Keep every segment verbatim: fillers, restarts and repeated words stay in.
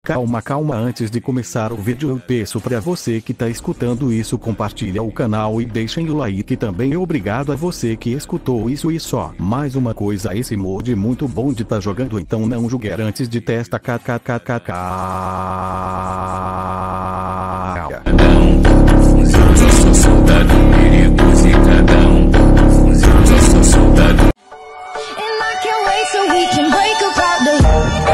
Calma, calma, antes de começar o vídeo eu peço pra você que tá escutando isso, compartilha o canal e deixem o like também. Obrigado a você que escutou isso e só. Mais uma coisa, esse mod muito bom de tá jogando, então não julgue antes de testar. Kkkkk. Eu sou soldado perigoso e cada um eu sou soldado. And I can't wait so we can break apart the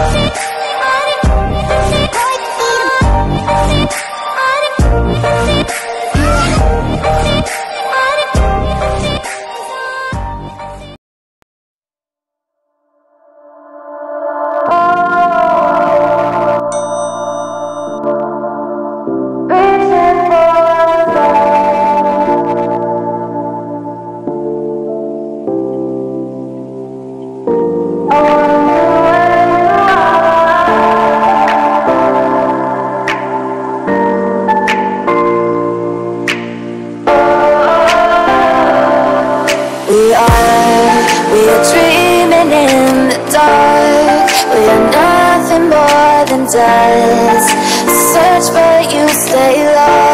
We are, we are dreaming in the dark. We are nothing more than dust. Search but you stay lost.